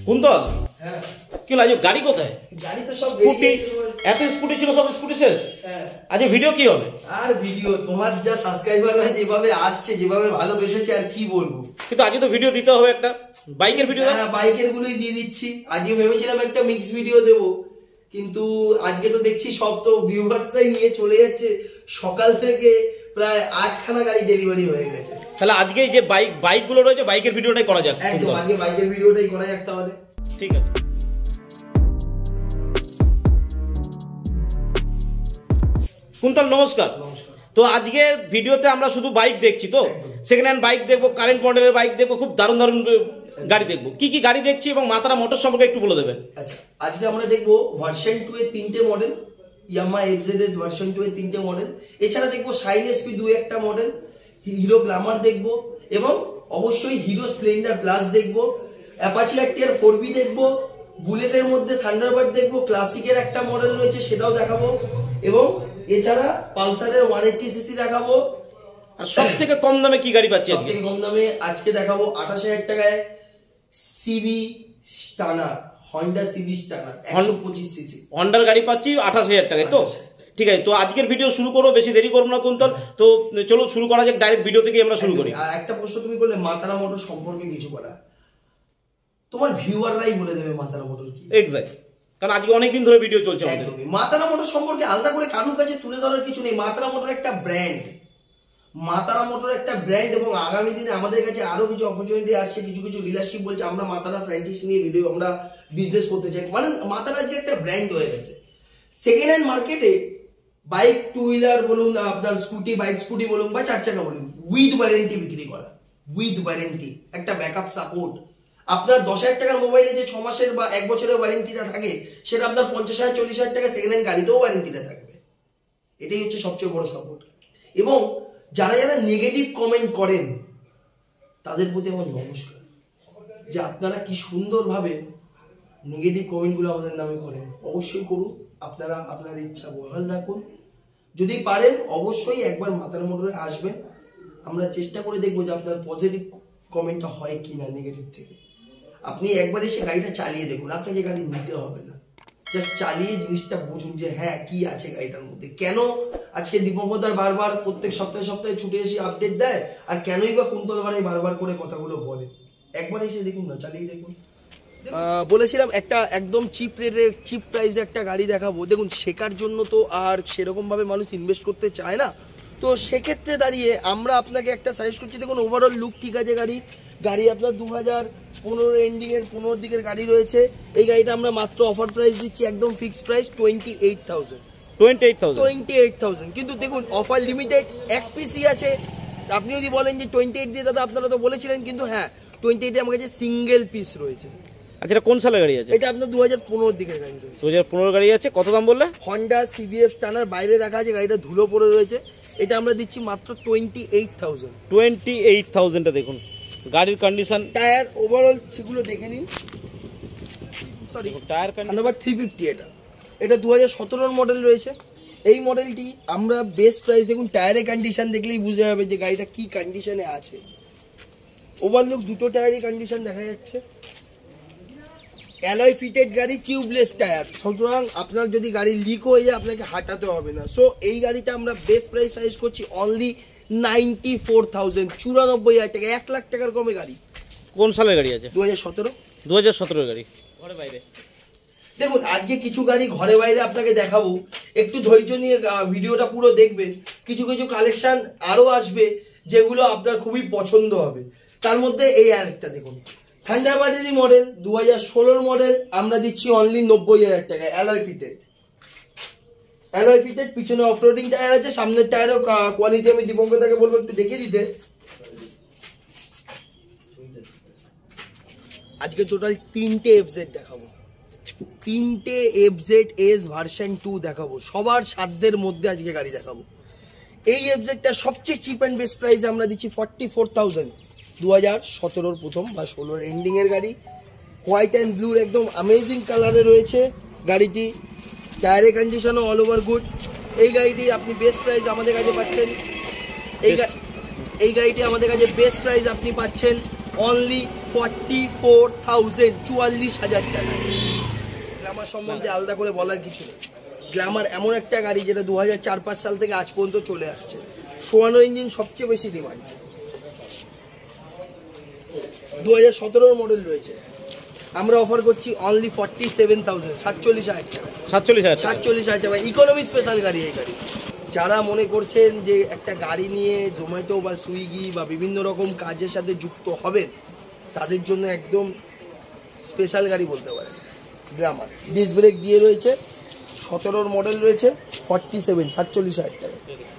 কুন্তল হ্যাঁ কি হলো আজ গাড়ি কোথায়? গাড়ি তো সব স্কুটি, এত স্কুটি ছিল সব স্কুটি শেষ। হ্যাঁ আজ ভিডিও কি হবে? আর ভিডিও তোমার যা সাবস্ক্রাইবাররা যেভাবে আসছে, যেভাবে ভালোবেসেছে, আর কি বলবো। কিন্তু আজকে তো ভিডিও দিতে হবে, একটা বাইকের ভিডিও। হ্যাঁ বাইকের গুলোই দিয়ে দিচ্ছি। আজকে ভেবেছিলাম একটা মিক্স ভিডিও দেব, কিন্তু আজকে তো দেখছি সব তো ভিউয়ার্সরাই নিয়ে চলে যাচ্ছে। সকাল থেকে প্রায় 8খানা গাড়ি ডেলিভারি হয়ে গেছে। তাহলে আজকে যে বাইকগুলো রয়েছে বাইকের ভিডিওটাই করা যাক। একদম আজকে বাইকের ভিডিওটাই করা যাক তাহলে। ঠিক আছে। কুন্তল নমস্কার। নমস্কার। তো আজকের ভিডিওতে আমরা শুধু বাইক দেখছি, তো সেকেন্ড হ্যান্ড বাইক দেখবো, কারেন্ট মডেলের বাইক দেখবো, খুব দারুণ দারুণ গাড়ি দেখবো। কি কি গাড়ি দেখছি এবং মাতারা মোটর সম্পর্কে একটু বলে দেবেন। আচ্ছা, আজকে আমরা দেখবো ভার্সন 2 এর 3টে মডেল, ইয়ামাহা এফজেডএস ভার্সন 2 এর 3টে মডেল। এছাড়া দেখবো শাইন এসপি 2 একটা মডেল, হিরো গ্ল্যামার দেখবো, এবং অবশ্যই হিরো স্প্লেন্ডার প্লাস দেখবো, অ্যাপাচি আরটিআর 4B দেখবো, বুলেটের মধ্যে থান্ডারবার্ড দেখবো, ক্লাসিকের একটা মডেল রয়েছে সেটাও দেখাবো, এবং এছাড়া পালসারের 180cc দেখাবো। আর সব থেকে কম দামে কি গাড়ি পাচ্ছি? সবথেকে কম দামে আজকে দেখাবো 28,000 টাকায় CB Stunner, Honda CB Stunner 125cc হন্ডার গাড়ি পাচ্ছি 28,000 টাকায়। তো ঠিক আছে, তো আজকের ভিডিও শুরু করবো, বেশি দেরি করবো না কুন্তল। তো চলো শুরু করা যাক, ডাইরেক্ট ভিডিও থেকে আমরা শুরু করি। আর একটা প্রশ্ন তুমি করলে মাতারা মোটর সম্পর্কে কিছু বলা, তোমার ভিউয়াররাই বলে দেবে মাতারা মোটর কি। এক্স্যাক্ট, কারণ আজকে অনেকদিন ধরে ভিডিও চলছে আমাদের। একদমই মাতারা মোটর সম্পর্কে আলাদা করে কারোর কাছে তুলে ধরার কিছু নেই। মাতারা মোটর একটা ব্র্যান্ড, মাতারা মোটর একটা ব্র্যান্ড, এবং আগামী দিনে আমাদের কাছে আরো কিছু অপরচুনিটি আসছে। কিছু কিছু ডিলারশিপ বলছে আমরা মাতারা ফ্র্যাঞ্চাইজি নিয়ে ভিডিও আমরা বিজনেস করতে চাই। মানে মাতারা আজকে একটা ব্র্যান্ড হয়ে গেছে। সেকেন্ড হ্যান্ড মার্কেটে বাইক, টু হুইলার বলুন, আপনার স্কুটি, বাইক স্কুটি বলুন বা 4 চাকা বলুন, উইথ ওয়ারেন্টি বিক্রি করা, উইথ ওয়ারেন্টি, একটা ব্যাকআপ সাপোর্ট। আপনার 10,000 টাকার মোবাইলে যে 6 মাসের বা 1 বছরের ওয়ারেন্টিটা থাকে, সেটা আপনার 50,000 40,000 টাকা সেকেন্ড হ্যান্ড গাড়িতেও ওয়ারেন্টিটা থাকবে। এটাই হচ্ছে সবচেয়ে বড় সাপোর্ট। এবং যারা যারা নেগেটিভ কমেন্ট করেন তাদের প্রতি আমার নমস্কার, যে আপনারা কি সুন্দরভাবে নেগেটিভ কমেন্টগুলো আমাদের নামে করেন। অবশ্যই করুন, আপনারা আপনার ইচ্ছা বহাল রাখুন। যদি পারেন অবশ্যই একবার মাতারা মোটরে আসবেন, আমরা চেষ্টা করে দেখবো যে আপনার পজিটিভ কমেন্টটা হয় কি না নেগেটিভ থেকে। আপনি একবার এসে গাড়িটা চালিয়ে দেখুন, আপনাকে গাড়ি নিতে হবে না, জাস্ট চালিয়ে জিনিসটা বুঝুন যে হ্যাঁ কি আছে গাড়িটার মধ্যে। কেন আজকে দীপঙ্কর বারবার প্রত্যেক সপ্তাহে সপ্তাহে ছুটে এসে আপডেট দেয়, আর কেনই বা কুন্তল ভাই বারবার করে কথাগুলো বলে, একবার এসে দেখুন না, চালিয়ে দেখুন। বলেছিলাম একটা একদম চিপ রেটে, চিপ প্রাইসে একটা গাড়ি দেখাবো। দেখুন শেখার জন্য তো আর সেরকম ভাবে মানুষ ইনভেস্ট করতে চায় না, তো সেক্ষেত্রে দাঁড়িয়ে আমরা আপনাকে একটা সাজেস্ট করছি। দেখুন ওভারঅল লুক ঠিক আছে গাড়ি আপনার 2015 এন্ডিং এর 15 দিকের গাড়ি রয়েছে। এই গাড়িটা আমরা মাত্র অফার প্রাইস দিচ্ছি, একদম ফিক্সড প্রাইস 28,000। কিন্তু দেখুন অফার লিমিটেড, এক পিসই আছে। আপনি যদি বলেন যে 28 দিয়ে দাদা, আপনারা তো বলেছিলেন, কিন্তু হ্যাঁ 28 আমার কাছে সিঙ্গেল পিস রয়েছে। আচ্ছা, এটা কোন সালের গাড়ি আছে? এটা আপনার 2015 দিকের গাড়ি রয়েছে। 2015 গাড়ি আছে। কত দাম বললে? হন্ডা সিবিএফ স্টানার বাইরে রাখা আছে, গাড়িটা ধুলো পড়ে রয়েছে। এটা আমরা দিচ্ছি মাত্র 28,000। দেখুন গাড়ির কন্ডিশন, টায়ার ওভারঅল সেগুলো দেখে নিন। Sorry, tyre condition 350। এটা 2017 মডেল রয়েছে। এই মডেলটি আমরা বেস্ট প্রাইস, দেখুন টায়ারের কন্ডিশন দেখলেই বুঝে যাবে যে গাড়িটা কি কন্ডিশনে আছে। ওভারলুক দুটো টায়ারই কন্ডিশন দেখা যাচ্ছে। অ্যালয় ফিটেড গাড়ি, টিউবলেস টায়ার, সুতরাং আপনার যদি গাড়ি লিক হয়ে যায় আপনাকে হাঁটাতে হবে না। সো এই গাড়িটা আমরা বেস্ট প্রাইস সাজেস্ট করছি অনলি 94,000, 94,000 টাকা, 1 লাখ টাকার কমে গাড়ি। কোন সালের গাড়ি আছে? 2017 গাড়ি। ঘরে বাইরে দেখুন আজকে কিছু গাড়ি ঘরে বাইরে আপনাকে দেখাবো, একটু ধৈর্য নিয়ে ভিডিওটা পুরো দেখবেন। কিছু কিছু কালেকশন আরো আসবে যেগুলো আপনার খুবই পছন্দ হবে। তার মধ্যে এই আরেকটা দেখুন, থান্ডারবার্ডেরই মডেল, 2016 মডেল, আমরা দিচ্ছি অনলি 90,000 টাকায়, অ্যালয় ফিটেড, পিছনে অফরোডিং টায়ার আছে, সামনের টায়ারও কোয়ালিটি আমি দীপঙ্কর দাকে বলবো একটু দেখে দিতে। আজকে টোটাল 3টে এফজেড দেখাবো, 3টে এফজেড এস ভার্সন 2 দেখাবো, সবার সাধ্যের মধ্যে আজকে গাড়ি দেখাবো। এই এফজেডটা সবচেয়ে চিপ অ্যান্ড বেস্ট প্রাইসে আমরা দিচ্ছি 44,000। 2017 প্রথম বা 16 এন্ডিং এর গাড়ি, হোয়াইট অ্যান্ড ব্লুর একদম অ্যামেজিং কালারে রয়েছে গাড়িটি। টায়ারের কন্ডিশনও অল ওভার গুড। এই গাড়িটি আপনি বেস্ট প্রাইস আমাদের কাছে পাচ্ছেন, এই গাড়িটি আমাদের কাছে বেস্ট প্রাইস আপনি পাচ্ছেন অনলি 44,000, 44,000 টাকা। গ্ল্যামার সম্বন্ধে আলাদা করে বলার কিছু নেই। গ্ল্যামার এমন একটা গাড়ি যেটা 2004-05 সাল থেকে আজ পর্যন্ত চলে আসছে। 56 ইঞ্জিন সবচেয়ে বেশি ডিমান্ড। 2017 মডেল রয়েছে, আমরা অফার করছি অনলি 47,000, 47,000 টাকা। 47,000 টাকা ইকোনমি স্পেশাল গাড়ি। এই গাড়ি যারা মনে করছেন যে একটা গাড়ি নিয়ে জোম্যাটো বা সুইগি বা বিভিন্ন রকম কাজের সাথে যুক্ত হবেন, তাদের জন্য একদম স্পেশাল গাড়ি বলতে পারেন গ্ল্যামার। ডিস্ক ব্রেক দিয়ে রয়েছে, 17 মডেল রয়েছে, 47,000 টাকা।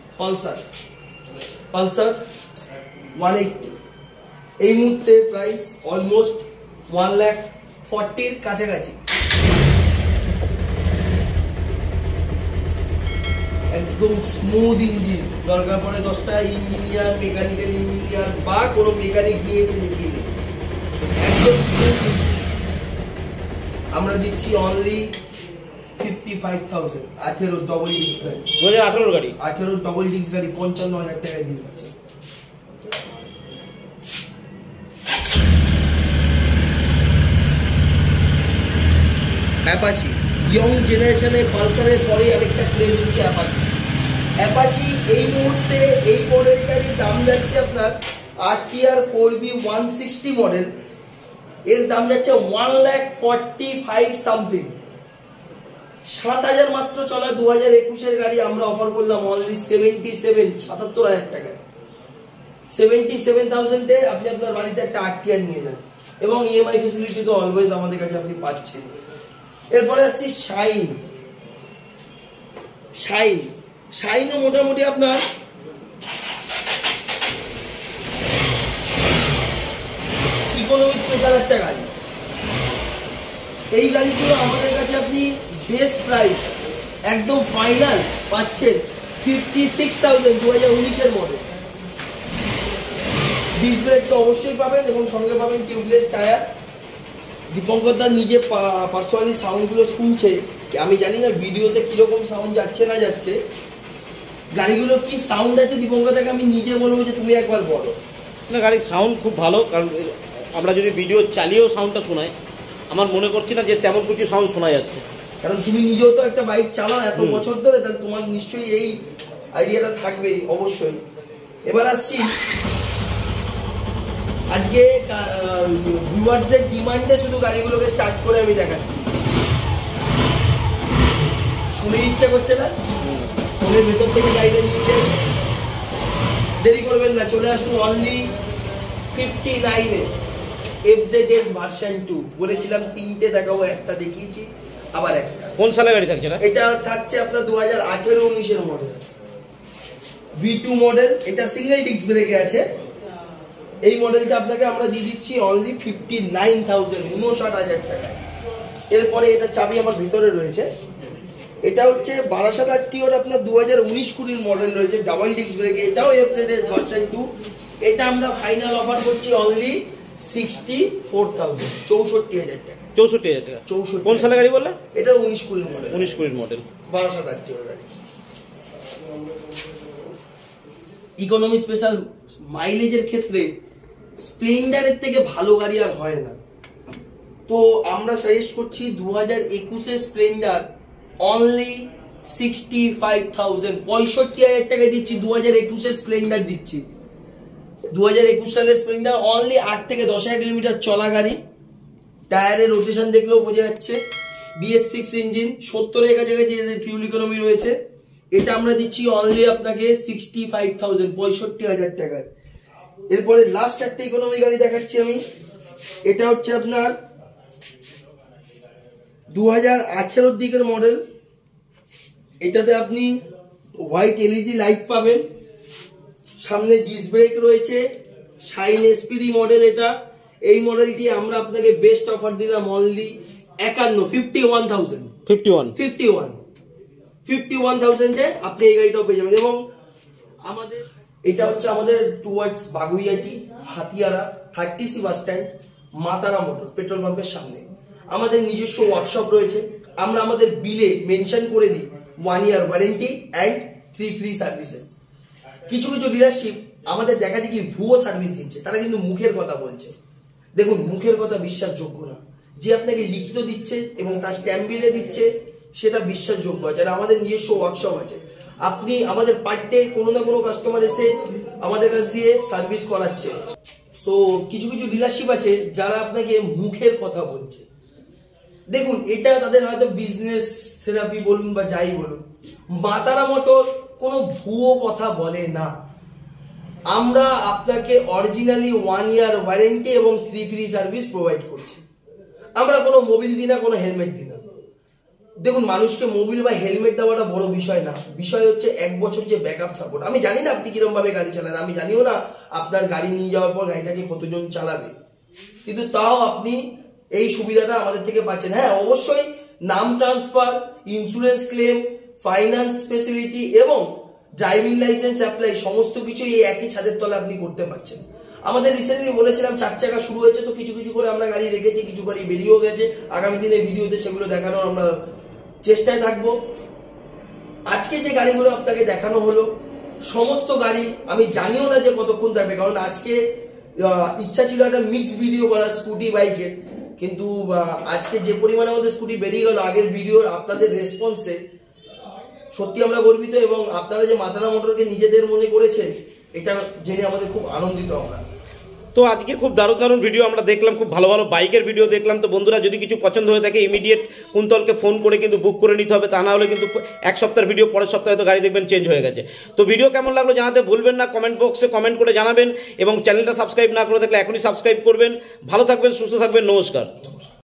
পালসার 180, এই মুহূর্তে প্রাইস অলমোস্ট 1,40,000 কাছাকাছি। একদম স্মুথ ইঞ্জিন, দরকার পড়ে 10টা ইঞ্জিনিয়ার, মেকানিক্যাল ইঞ্জিনিয়ার বা কোনো মেকানিক নিয়ে এসে দেখিয়ে দিন, একদম স্মুথ। আমরা দিচ্ছি অনলি 55,000, 18 ডবল ডিস্ক গাড়ি, 2018 গাড়ি, 18 ডবল ডিস্ক গাড়ি 55,000 টাকায় দিয়ে দিচ্ছে। অ্যাপাচি, ইয়ং জেনারেশনে পালসারের পরে আরেকটা ক্রেজ হচ্ছে অ্যাপাচি। অ্যাপাচি এই মুহূর্তে এই মডেলটারই দাম যাচ্ছে আপনার RTR 4B 160 মডেল, এর দাম যাচ্ছে 1,45,000 সামথিং। 7,000 মাত্র চলা 2021-এর গাড়ি আমরা অফার করলাম অনলি 77,000 টাকায়। 77,000-এ আপনি আপনার বাড়িতে একটা RTR নিয়ে যান এবং EMI ফেসিলিটি তো অলওয়েজ আমাদের কাছে আপনি পাচ্ছেন। এরপরে আছে শাইনও মোটামুটি আপনার ইকোনমি স্পেশাল একটা গাড়ি। এই গাড়িগুলো আমাদের কাছে আপনি বেস্ট প্রাইস একদম ফাইনাল পাচ্ছেন 56,000, 2019-এর মডেল। ডিস্ক ব্রেক তো অবশ্যই পাবেন এবং সঙ্গে পাবেন টিউবলেস টায়ার। দীপঙ্কর দা নিজে পার্সোনালি সাউন্ডগুলো শুনছে, আমি জানি না ভিডিওতে কিরকম সাউন্ড যাচ্ছে না যাচ্ছে, গাড়িগুলো কি সাউন্ড আছে দীপঙ্কর দাকে আমি নিজে বলবো যে তুমি একবার বলো। না, গাড়ির সাউন্ড খুব ভালো, কারণ আমরা যদি ভিডিও চালিয়েও সাউন্ডটা শোনাই, আমার মনে করছি না যে তেমন কিছু সাউন্ড শোনা যাচ্ছে, কারণ তুমি নিজেও তো একটা বাইক চালাও এত বছর ধরে, তাহলে তোমার নিশ্চয়ই এই আইডিয়াটা থাকবেই অবশ্যই। এবার আসছি আজকে ভিউয়ার্সদের ডিমান্ডে শুধু গাড়িগুলোকে স্টার্ট করে আমি দেখাচ্ছি, শুনে ইচ্ছা করছে না, ফোনের ভেতর থেকে গাড়িটা নিয়ে যাই। দেরি করবেন না, চলে আসুন অনলি 59-এ FZS ভার্সন 2। বলেছিলাম 3টে দেখাবো, একটা দেখিয়েছি, আবার একটা। কোন সালে গাড়ি থাকছে? এটা থাকছে আপনার 2018-19-এর মডেল, V2 মডেল। এটা সিঙ্গেল ডিস্ক ব্রেকে আছে। এই মডেলটা আপনাকে আমরা দিয়ে দিচ্ছি অনলি 59,000, 59,000 টাকা। এরপরে এটা চাবি আমার ভিতরে রয়েছে, এটা হচ্ছে 1200 RTR আপনার 2019-20 মডেল রয়েছে, ডাবল ডিস্ক ব্রেকে, এটাও FZS ভার্সন 2। এটা আমরা ফাইনাল অফার করছি অনলি 64,000, 64,000 টাকা। 64,000 টাকা। 64। কোন সালে গাড়ি বললে? এটা 19-20 মডেল, 19-20 মডেল, 1200 RTR গাড়ি। ইকোনমি স্পেশাল মাইলেজের ক্ষেত্রে স্প্লেন্ডারের থেকে ভালো গাড়ি আর হয় না, তো আমরা সাজেস্ট করছি 2021-এর স্প্লেন্ডার অনলি 65,000, 65,000 টাকা দিচ্ছি। 2021-এর স্প্লেন্ডার দিচ্ছি, 2021 সালের স্প্লেন্ডার অনলি 8 থেকে 10,000 কিলোমিটার চলা গাড়ি। টায়ারের রোটেশন দেখলেও বোঝা যাচ্ছে, BS6 ইঞ্জিন, 70-এর কাছাকাছি ফিউল ইকোনমি রয়েছে। এটা আমরা দিচ্ছি অনলি আপনাকে 65,000, 65,000 টাকায়। এরপরে লাস্ট একটা ইকোনমি গাড়ি দেখাচ্ছি আমি, এটা হচ্ছে আপনার 2018-এর দিকের মডেল। এটাতে আপনি হোয়াইট LED লাইট পাবেন, সামনে ডিস্ক ব্রেক রয়েছে, শাইন SPD মডেল এটা। এই মডেলটি আমরা আপনাকে বেস্ট অফার দিলাম অনলি 51,000-এ আপনি এই গাড়িটাও পেয়ে যাবেন। এবং আমাদের এটা হচ্ছে আমাদের towards Baguiati, Hatiara, 30C bus stand, Matara motor petrol পাম্পের সামনে আমাদের নিজস্ব ওয়ার্কশপ রয়েছে। আমরা আমাদের বিলে মেনশন করে দিই 1 year warranty and 3 free services. কিছু কিছু ডিলারশিপ আমাদের দেখা দেখি ভুয়ো সার্ভিস দিচ্ছে, তারা কিন্তু মুখের কথা বলছে। দেখুন, মুখের কথা বিশ্বাসযোগ্য না। যে আপনাকে লিখিত দিচ্ছে এবং তার স্ট্যাম্প বিলে দিচ্ছে সেটা বিশ্বাসযোগ্য আছে। আর আমাদের নিজস্ব ওয়ার্কশপ আছে, আপনি আমাদের পার ডে কোনো না কোনো কাস্টমার এসে আমাদের কাছ দিয়ে সার্ভিস করাচ্ছে। সো কিছু কিছু ডিলারশিপ আছে যারা আপনাকে মুখের কথা বলছে। দেখুন, এটা তাদের হয়তো বিজনেস থেরাপি বলুন বা যাই বলুন, মাতারা মোটর কোনো ভুয়ো কথা বলে না। আমরা আপনাকে অরিজিনালি 1 ইয়ার ওয়ারেন্টি এবং 3 ফ্রি সার্ভিস প্রোভাইড করছি। আমরা কোনো মোবিল দিই না, কোনো হেলমেট দিই না। দেখুন, মানুষকে মোবিল বা হেলমেট দেওয়াটা বড় বিষয় না, বিষয় হচ্ছে 1 বছর যে ব্যাকআপ সাপোর্ট। আমি জানি না আপনি কিরকম ভাবে গাড়ি চালান, আমি জানিও না আপনার গাড়ি নিয়ে যাওয়ার পর গাড়িটাকে কতজন চালাবে, কিন্তু তাও আপনি এই সুবিধাটা আমাদের থেকে পাচ্ছেন। হ্যাঁ, অবশ্যই নাম transfer, insurance claim, finance facility এবং ড্রাইভিং লাইসেন্স অ্যাপ্লাই সমস্ত কিছু এই একই ছাদের তলে আপনি করতে পারছেন। আমাদের রিসেন্টলি বলেছিলাম 4 চাকা শুরু হয়েছে, তো কিছু কিছু করে আমরা গাড়ি রেখেছি, কিছু গাড়ি বেরিয়েও গেছে। আগামী দিনে ভিডিওতে সেগুলো দেখানোর আমরা চেষ্টায় থাকবো। আজকে যে গাড়িগুলো আপনাকে দেখানো হলো সমস্ত গাড়ি আমি জানিও না যে কতক্ষণ থাকবে, কারণ আজকে ইচ্ছা ছিল একটা মিক্স ভিডিও করার স্কুটি বাইকের, কিন্তু আজকে যে পরিমাণে আমাদের স্কুটি বেরিয়ে গেল আগের ভিডিওর আপনাদের রেসপন্সে, সত্যি আমরা গর্বিত। এবং আপনারা যে মাতারা মোটরকে নিজেদের মনে করেছেন এটা জেনে আমাদের খুব আনন্দিত আমরা। তো আজকে খুব দারুণ দারুণ ভিডিও আমরা দেখলাম, খুব ভালো ভালো বাইকের ভিডিও দেখলাম। তো বন্ধুরা, যদি কিছু পছন্দ হয়ে থাকে ইমিডিয়েট কুন্তলকে ফোন করে কিন্তু বুক করে নিতে হবে, তা না হলে কিন্তু 1 সপ্তাহের ভিডিও পরের সপ্তাহে তো গাড়ি দেখবেন চেঞ্জ হয়ে গেছে। তো ভিডিও কেমন লাগলো জানাতে ভুলবেন না, কমেন্ট বক্সে কমেন্ট করে জানাবেন এবং চ্যানেলটা সাবস্ক্রাইব না করে থাকলে এখনই সাবস্ক্রাইব করবেন। ভালো থাকবেন, সুস্থ থাকবেন, নমস্কার।